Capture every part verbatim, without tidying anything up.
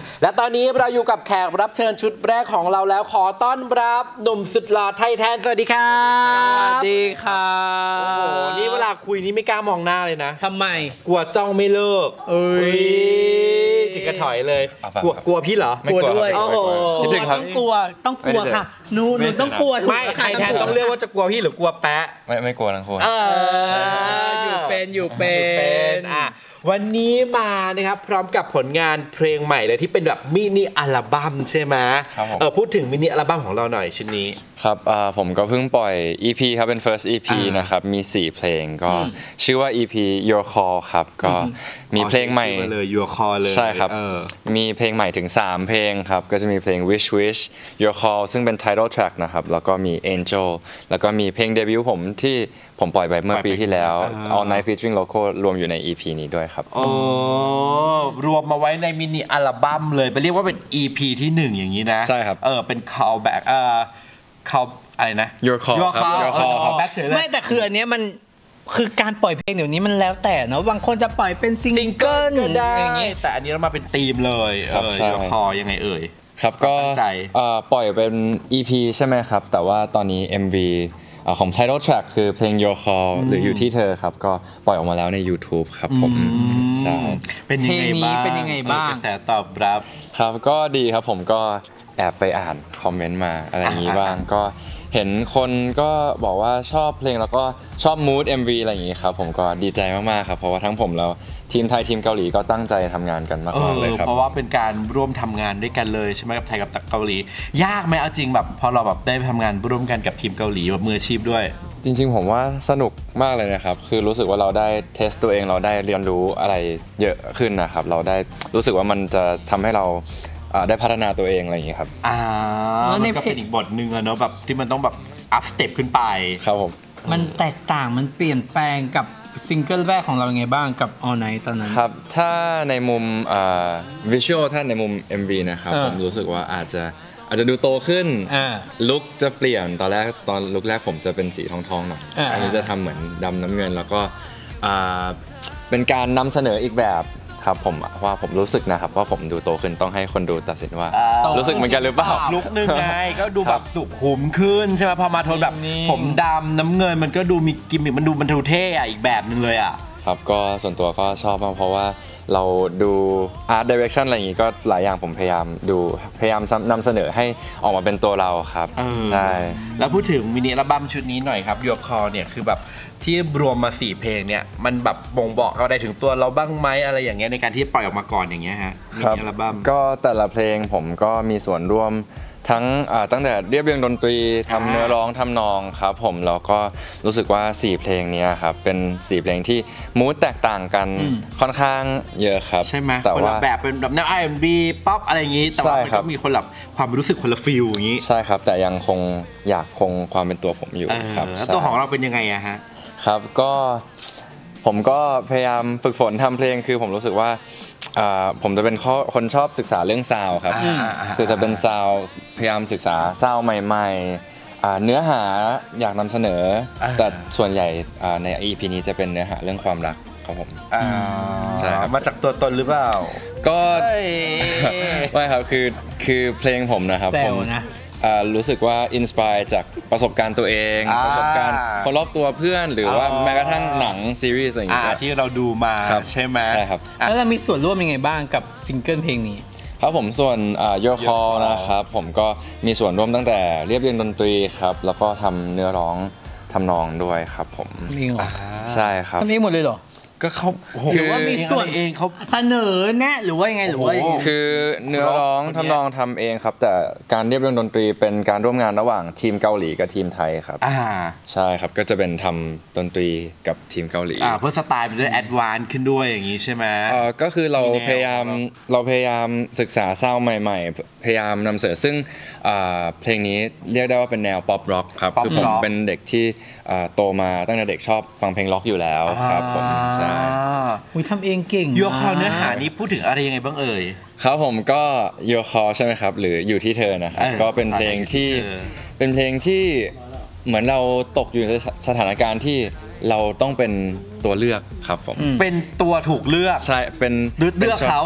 และตอนนี้เราอยู่กับแขกรับเชิญชุดแรกของเราแล้วขอต้อนรับหนุ่มสุดหล่อไทยแทนสวัสดีครับสวัสดีครับโอ้โหนี่เวลาคุยนี่ไม่กล้ามองหน้าเลยนะทำไมกลัวจ้องไม่เลิกเอ้ยถึงกระถอยเลยกลัวกลัวพี่เหรอกลัวด้วยโอ้โหต้องกลัวต้องกลัวค่ะหนูหนูต้องกลัวไม่ไทยแทนต้องเรียกว่าจะกลัวพี่หรือกลัวแปะไม่ไม่กลัวทั้งคู่เอออยู่เป็นอยู่เป็นอ่ะวันนี้มานะครับพร้อมกับผลงานเพลงใหม่เลยที่เป็นแบบมินิอัลบั้มใช่ไหมเออพูดถึงมินิอัลบั้มของเราหน่อยชิ้นนี้ครับผมก็เพิ่งปล่อย อี พี ครับเป็น first อี พี นะครับมีสี่เพลงก็ชื่อว่า อี พี Your Call ครับก็มีเพลงใหม่เลย Your Call เลยใช่ครับมีเพลงใหม่ถึงสามเพลงครับก็จะมีเพลง Wish Wish Your Call ซึ่งเป็น title track นะครับแล้วก็มี Angel แล้วก็มีเพลงเดบิวต์ผมที่ผมปล่อยไปเมื่อปีที่แล้ว All Night Featuring Loco รวมอยู่ใน อี พี นี้ด้วยครับโอ้รวมมาไว้ในมินิอัลบั้มเลยไปเรียกว่าเป็น อี พี ที่หนึ่งอย่างนี้นะใช่ครับเออเป็น callback เอ่อ call อะไรนะ Your Call Your Call Your Call callback เฉยเลยไม่แต่คืออันนี้มันคือการปล่อยเพลงเดี๋ยวนี้มันแล้วแต่เนาะบางคนจะปล่อยเป็นซิงเกิลก็ได้แต่อันนี้เรามาเป็นธีมเลยเออ Your Call ยังไงเอ่ยครับก็ปล่อยเป็น อี พี ใช่ไหมครับแต่ว่าตอนนี้ เอ็ม วีของ title track คือเพลง Your Call หรืออยู่ที่เธอครับก็ปล่อยออกมาแล้วใน YouTube ครับผมใช่เป็นยังไงบ้างเป็นยังไงบ้างกระแสตอบรับครับก็ดีครับผมก็แอบไปอ่านคอมเมนต์มาอะไรอย่างนี้บ้างก็เห็นคนก็บอกว่าชอบเพลงแล้วก็ชอบมูด เอ็ม วี อะไรอย่างนี้ครับผมก็ดีใจมากๆครับเพราะว่าทั้งผมแล้วทีมไทยทีมเกาหลีก็ตั้งใจทำงานกันมากๆเลยครับเพราะว่าเป็นการร่วมทำงานด้วยกันเลยใช่ไหมกับไทยกับเกาหลียากไหมเอาจริงแบบพอเราแบบได้ทำงานร่วมกันกับทีมเกาหลีแบบมืออาชีพด้วยจริงๆผมว่าสนุกมากเลยนะครับคือรู้สึกว่าเราได้เทสตัวเองเราได้เรียนรู้อะไรเยอะขึ้นนะครับเราได้รู้สึกว่ามันจะทำให้เราได้พัฒนาตัวเองอะไรอย่างนี้ครับอ่ามันก็เป็นอีกบทหนึ่งอะเนาะแบบที่มันต้องแบบอัพสเต็ปขึ้นไปครับผมมันแตกต่างมันเปลี่ยนแปลงกับซิงเกิลแรกของเราไงบ้างกับ All Night ตอนนั้นครับถ้าในมุมวิชวลถ้าในมุม เอ็ม วี นะครับผมรู้สึกว่าอาจจะอาจจะดูโตขึ้นลุคจะเปลี่ยนตอนแรกตอนลุคแรกผมจะเป็นสีทองๆหน่อยอันนี้จะทำเหมือนดำน้ำเงินแล้วก็เป็นการนำเสนออีกแบบครับผมว่าผมรู้สึกนะครับว่าผมดูโตขึ้นต้องให้คนดูตัดสินว่ารู้สึกเหมือนกันหรือเปล่าลุคนึงไงก็ดูแบบสุขุมขึ้นใช่ไหมพอมาโทนแบบผมดำน้ำเงินมันก็ดูมีกิมมิคมันดูมันดูเท่อะอีกแบบนึงเลยอ่ะครับก็ส่วนตัวก็ชอบมากเพราะว่าเราดู Art Direction อะไรอย่างงี้ก็หลายอย่างผมพยายามดูพยายามนำเสนอให้ออกมาเป็นตัวเราครับใช่แล้วพูดถึงมินิอัลบั้มชุดนี้หน่อยครับ Your Call เนี่ยคือแบบที่รวมมาสี่เพลงเนี่ยมันแบบบ่งบอกอะไรถึงตัวเราบ้างไหมอะไรอย่างเงี้ยในการที่ปล่อยออกมาก่อนอย่างเงี้ยฮะมินิอัลบั้มก็แต่ละเพลงผมก็มีส่วนร่วมทั้งตั้งแต่เรียบเรียงดนตรีทำเนื้อร้องทำนองครับผมแล้วก็รู้สึกว่าสี่เพลงนี้ครับเป็นสี่เพลงที่มูดแตกต่างกันค่อนข้างเยอะครับใช่ไหมแต่ว่าแบบเป็นแบบแนว อาร์ แอนด์ บี ป๊อปอะไรอย่างงี้แต่ว่ามันก็มีคนแบบความรู้สึกคนละฟีลอย่างงี้ใช่ครับแต่ยังคงอยากคงความเป็นตัวผมอยู่ครับแล้วตัวของเราเป็นยังไงอะฮะครับก็ผมก็พยายามฝึกฝนทำเพลงคือผมรู้สึกว่าผมจะเป็นคนชอบศึกษาเรื่องซาวครับคือจะเป็นซาวพยายามศึกษาซาวใหม่ๆเนื้อหาอยากนำเสนอแต่ส่วนใหญ่ใน อี พี นี้จะเป็นเนื้อหาเรื่องความรักครับผมใช่ครับมาจากตัวตนหรือเปล่าก็ไม่ครับคือคือเพลงผมนะครับผมรู้สึกว่าอินสปายจากประสบการณ์ตัวเองประสบการณ์คนรอบตัวเพื่อนหรือว่าแม้กระทั่งหนังซีรีส์อะไรอย่างเงี้ยที่เราดูมาใช่ไหมใช่ครับแล้วเรามีส่วนร่วมยังไงบ้างกับซิงเกิลเพลงนี้ครับผมส่วน Your Call นะครับผมก็มีส่วนร่วมตั้งแต่เรียบเรียงดนตรีครับแล้วก็ทำเนื้อร้องทำนองด้วยครับผมทำเองเหรอใช่ครับทำเองหมดเลยเหรอก็เขาหรือว่ามีส่วนเองเขาเสนอแนะหรือว่ายังไงหรือว่าคือเนื้อร้องทำนองทำเองครับแต่การเรียบเรียงดนตรีเป็นการร่วมงานระหว่างทีมเกาหลีกับทีมไทยครับใช่ครับก็จะเป็นทำดนตรีกับทีมเกาหลีเพื่อสไตล์มันจะแอดวานซ์ขึ้นด้วยอย่างนี้ใช่ไหมก็คือเราพยายามเราพยายามศึกษาซาวด์ใหม่ๆพยายามนำเสนอซึ่งเพลงนี้เรียกได้ว่าเป็นแนวป๊อปร็อกครับคือผมเป็นเด็กที่โตมาตั้งแต่เด็กชอบฟังเพลงร็อกอยู่แล้วครับผมใช่อุ้ยทำเองเก่ง Your Callเนื้อหานี้พูดถึงอะไรยังไงบ้างเอ่ยครับผมก็ Your Call ใช่ไหมครับหรืออยู่ที่เธอนะครับก็เป็นเพลงที่เป็นเพลงที่เหมือนเราตกอยู่ในสถานการณ์ที่เราต้องเป็นตัวเลือกครับผมเป็นตัวถูกเลือกใช่เป็นเลือกเขา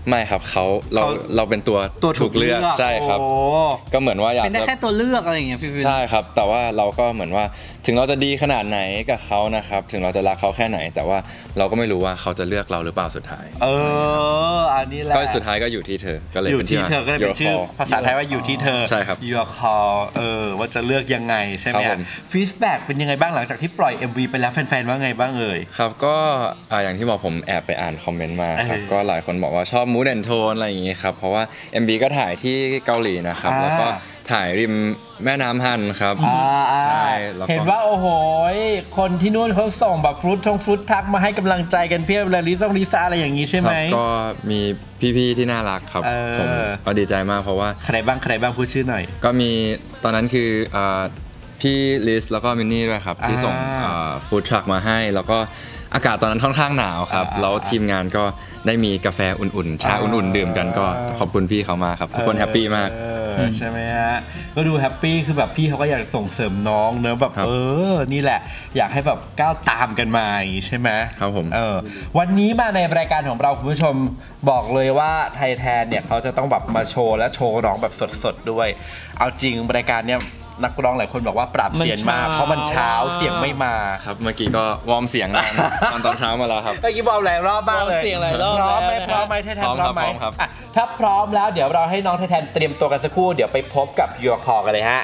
ไม่ครับเขาเราเราเป็นตัวตัวถูถูกกเลือกใช่ครับก็เหมือนว่าอยากเป็นได้จะแค่ตัวเลือกอะไรอย่างเงี้ยพี่วินใช่ครับแต่ว่าเราก็เหมือนว่าถึงเราจะดีขนาดไหนกับเขานะครับถึงเราจะรักเขาแค่ไหน แต่ว่าเราก็ไม่รู้ว่าเขาจะเลือกเราหรือเปล่าสุดท้ายเอออันนี้แหละก็สุดท้ายก็อยู่ที่เธอก็เลยเป็นที่เธอก็เลยเป็นชื่อภาษาไทยว่าอยู่ที่เธอใช่ครับ Your Call เออว่าจะเลือกยังไงใช่ไหมฟีดแบ็กเป็นยังไงบ้างหลังจากที่ปล่อย เอ็ม วี ไปแล้วแฟนๆว่าไงบ้างเอ่ยครับก็อย่างที่บอกผมแอบไปอ่านคอมเมนต์มาครับก็หลายคนบอกว่าชอบมูดแอนโทนอะไรอย่างงี้ครับเพราะว่า เอ็ม วี ก็ถ่ายที่เกาหลีนะครับแล้วก็ถ่ายริมแม่น้ำฮันครับใช่เห็นว่าโอ้โหคนที่นู่นเขาส่งแบบฟรุตทงฟรุตทักมาให้กำลังใจกันเพียบเลยลิซ่งลิซ่าอะไรอย่างงี้ใช่ไหมก็มีพี่ๆที่น่ารักครับผมก็ดีใจมากเพราะว่าใครบ้างใครบ้างพูดชื่อหน่อยก็มีตอนนั้นคือพี่ลิสแล้วก็มินนี่ด้วยครับที่ส่งฟู้ดทรัคมาให้แล้วก็อากาศตอนนั้นค่อนข้างหนาวครับแล้วทีมงานก็ได้มีกาแฟอุ่นๆชาอุ่นๆดื่มกันก็ขอบคุณพี่เขามากครับทุกคนแฮปปี้มากใช่ไหมฮะก็ดูแฮปปี้คือแบบพี่เขาก็อยากส่งเสริมน้องเนอะแบบเออนี่แหละอยากให้แบบก้าวตามกันมาอย่างนี้ใช่ไหมครับผมเออวันนี้มาในรายการของเราคุณผู้ชมบอกเลยว่าไทยแทนเนี่ยเขาจะต้องแบบมาโชว์และโชว์ร้องแบบสดๆด้วยเอาจริงรายการเนี่ยนักร้องหลายคนบอกว่าปรับเสียงมากเพราะมันเช้าเสียงไม่มาครับเมื่อกี้ก็วอร์มเสียงกันตอนตอนเช้ามาแล้วครับเมื่อกี้วอร์มหลายรอบมากเลยเสียงหลายรอบพร้อมไหมพร้อมไหมไทยแทนพร้อมไหมถ้าพร้อมแล้วเดี๋ยวเราให้น้องไทยแทนเตรียมตัวกันสักครู่เดี๋ยวไปพบกับ Your Call กันเลยฮะ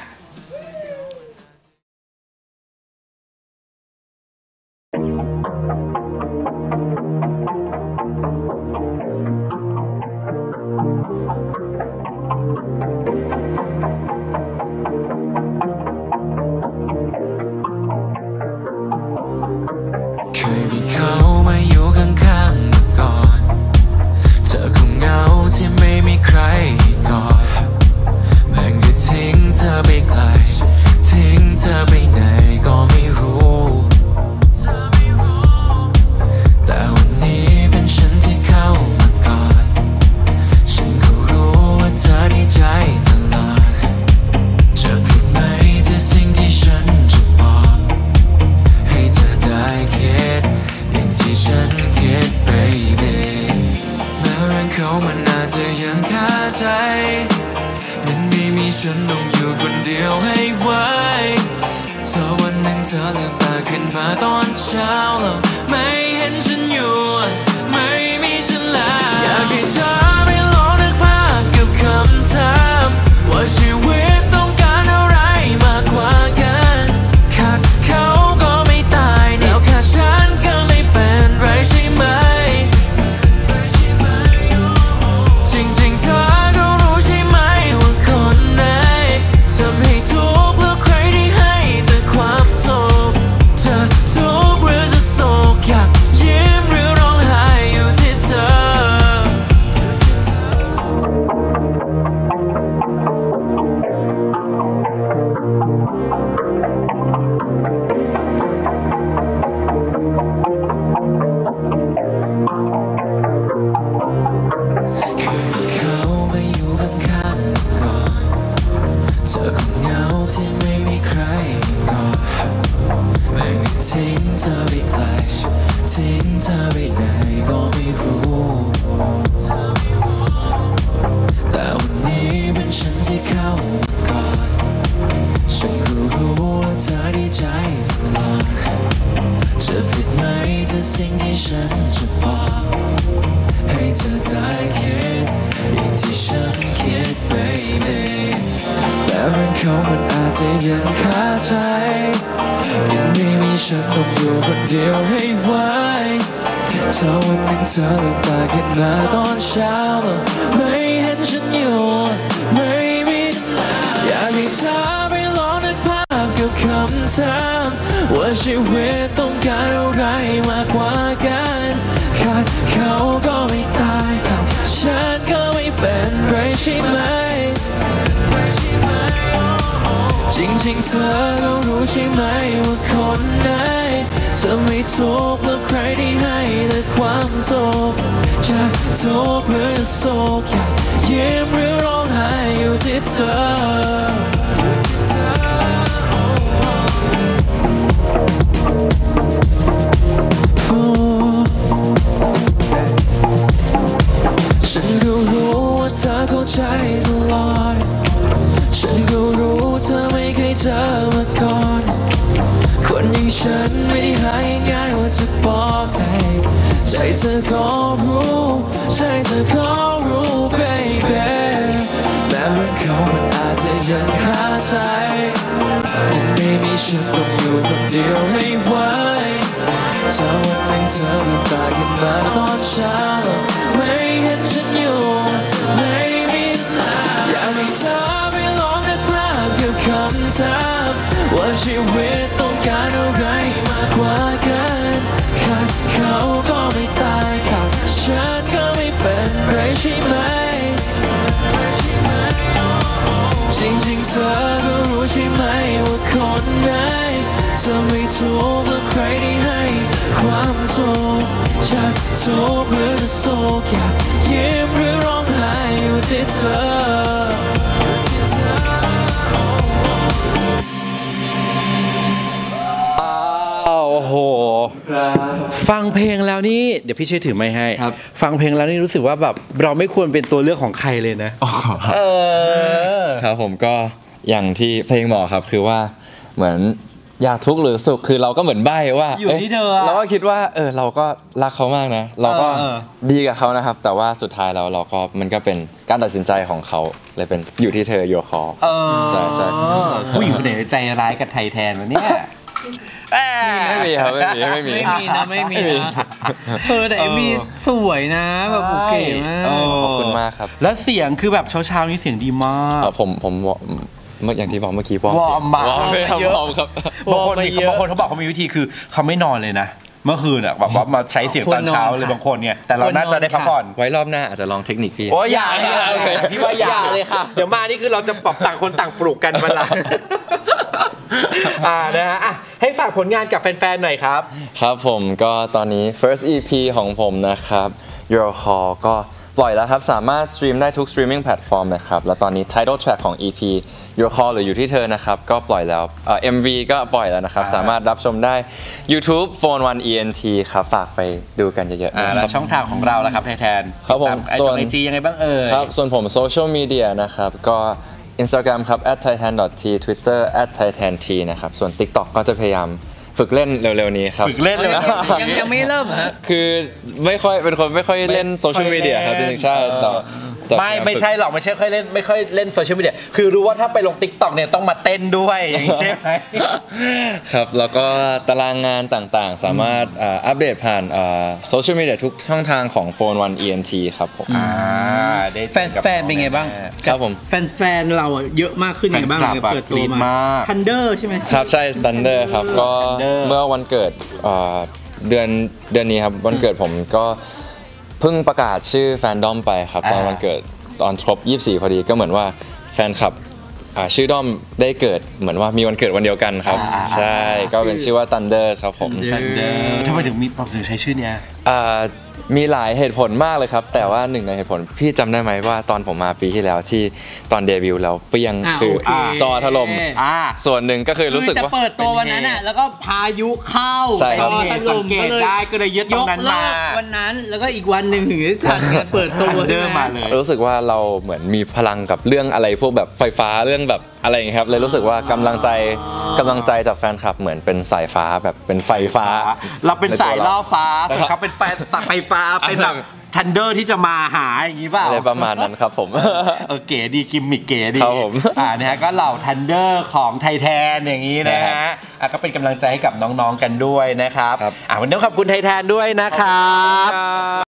ว่าชีวิตต้องการอะไรมากกว่ากันขาดเขาก็ไม่ตายฉันก็ไม่เป็นไรใช่ไหมจริงๆเธอก็รู้ใช่ไหมว่าคนไหนจะไม่ทุกข์แล้วใครที่ให้แต่ความสุขจะทุกข์หรือโศกอยากยิ้มหรือร้องไห้อยู่ที่เธอฉัฉันก็รู้ว่าเธอเข้าใจตลอดฉันก็รู้เธอไม่เคยเจอมาก่อนคนอย่างฉันไม่ได้หาง่ายๆว่าจะบอกให้ใจเธอก็รู้ใจเธอก็รู้ baby แม้ว่าเขามันอาจจะยังคาใจยังไม่มีฉันต้องอยู่คนเดียวให้ไหวถ้าวันหนึ่งเธอลืมตาขึ้นมาตอนเช้าไม่เห็นฉันอยู่ไม่มีอยากให้เธอไปลองนึกภาพกับคำถามว่าชีวิตต้องการอะไรมากกว่ากันขาดเขาก็ไม่ตายขาดฉันก็ไม่เป็นไรใช่ไหมจริงๆเธอก็รู้ใช่ไหมว่าคนไหนเธอไม่ถูกและใครได้ให้ความสุขจากทุกข์หรือจะโศกอยากยิ้มหรือร้องไห้อยู่ที่เธอโอ้โหฟังเพลงแล้วนี่เดี๋ยวพี่ช่วยถือไม้ให้ฟังเพลงแล้วนี่รู้สึกว่าแบบเราไม่ควรเป็นตัวเลือกของใครเลยนะเออครับผมก็อย่างที่เพลงบอกครับคือว่าเหมือนอยากทุกข์หรือสุขคือเราก็เหมือนใบ้ว่าอยู่ที่เธอเราก็คิดว่าเออเราก็รักเขามากนะเราก็ดีกับเขานะครับแต่ว่าสุดท้ายแล้วเราก็มันก็เป็นการตัดสินใจของเขาเลยเป็นอยู่ที่เธออยู่คอใช่ใช่ผู้หญิงคนไหนใจร้ายกับไทยแทนวะเนี่ยไม่มีครับไม่มีไม่มีไม่มีนะไม่มีนะเออแต่เอมี่สวยนะแบบโอเคมากขอบคุณมากครับแล้วเสียงคือแบบเช้าๆนี่เสียงดีมากผมผมเมื่ออย่างที่บอกเมื่อกี้วอร์มวอร์มมากเยอะครับบางคนบางคนเขาบอกเขามีวิธีคือเขาไม่นอนเลยนะเมื่อคืนอ่ะแบบว่ามาใช้เสียงตอนเช้าเลยบางคนเนี่ยแต่เราน่าจะได้พักผ่อนไว้รอบหน้าอาจจะลองเทคนิคพี่โอ้ยอย่าพี่ว่าอย่าเลยค่ะเดี๋ยวมานี่คือเราจะปรับต่างคนต่างปลูกกันวันละอ่านะฮะให้ฝากผลงานกับแฟนๆหน่อยครับครับผมก็ตอนนี้ first อี พี ของผมนะครับ Your Call ก็ปล่อยแล้วครับสามารถสตรีมได้ทุกสตรีมมิ่งแพลตฟอร์มนะครับแล้วตอนนี้ title track ของ อี พี Your Call หรืออยู่ที่เธอนะครับก็ปล่อยแล้วเอ่อ เอ็ม วี ก็ปล่อยแล้วนะครับสามารถรับชมได้ YouTube Phone วัน อี เอ็น ที ครับฝากไปดูกันเยอะๆนะครับแล้วช่องทางของเราล่ะครับแทนครับผมส่วน ไอ จี ยังไงบ้างเอ่ยครับส่วนผมโซเชียลมีเดียนะครับก็ Instagram ครับ แอท ไททัน ดอท ที Twitter แอท ไททัน ที นะครับส่วน TikTok ก็จะพยายามฝึกเล่นเร็วๆนี้ครับฝึกเล่นเลยยังยังไม่เริ่มฮะคือไม่ค่อยเป็นคนไม่ค่อยเล่นโซเชียลมีเดียครับจริงๆใช่แต่ไม่ไม่ใช่หรอกไม่ใช่ค่อยเล่นไม่ค่อยเล่นโซเชียลมีเดียคือรู้ว่าถ้าไปลง TikTok เนี่ยต้องมาเต้นด้วยอย่างนี้ใช่ไหมครับแล้วก็ตารางงานต่างๆสามารถอัปเดตผ่านโซเชียลมีเดียทุกช่องทางของ โฟน วัน อี เอ็น ที ครับผมแฟนแฟนเป็นไงบ้างครับผมแฟนๆเราเยอะมากขึ้นยังไงบ้างเปิดตัวมา Thunder ใช่ไหมครับใช่ Thunder ครับก็เมื่อวันเกิดเดือนเดือนนี้ครับวันเกิดผมก็เพิ่งประกาศชื่อแฟนดอมไปครับตอนวันเกิดตอนครบยี่สิบสี่พอดีก็เหมือนว่าแฟนคลับชื่อดอมได้เกิดเหมือนว่ามีวันเกิดวันเดียวกันครับใช่ก็เป็นชื่อว่า Thunder ครับผม Thunder ทำไมถึงมีถึงใช้ชื่อเนี้ยมีหลายเหตุผลมากเลยครับแต่ว่าหนึ่งในเหตุผลพี่จำได้ไหมว่าตอนผมมาปีที่แล้วที่ตอนเดบิวต์แล้วเปี้ยงคือจอถล่มส่วนหนึ่งก็คือรู้สึกว่าจะเปิดตัววันนั้นน่ะแล้วก็พายุเข้าจอถล่มก็เลยได้ก็เลยยึดตรงนั้นมาวันนั้นแล้วก็อีกวันหนึ่งถึงจะเปิดตัวเดิมมาเลยรู้สึกว่าเราเหมือนมีพลังกับเรื่องอะไรพวกแบบไฟฟ้าเรื่องแบบอะไรอย่างเงี้ยครับเลยรู้สึกว่ากำลังใจกำลังใจจากแฟนคลับเหมือนเป็นสายฟ้าแบบเป็นไฟฟ้าเราเป็นสายล่อฟ้าแต่เขาเป็นไฟฟ้าเป็นแบบทันเดอร์ที่จะมาหาอย่างนี้ป่ะอะไรประมาณนั้นครับผมเออเก๋ดีกิมมิกเก๋ดีครับผมอ่านะฮะก็เหล่าทันเดอร์ของไทยแทนอย่างนี้นะฮะอ่ะก็เป็นกำลังใจให้กับน้องๆกันด้วยนะครับอ่าวันนี้ขอบคุณไทยแทนด้วยนะครับ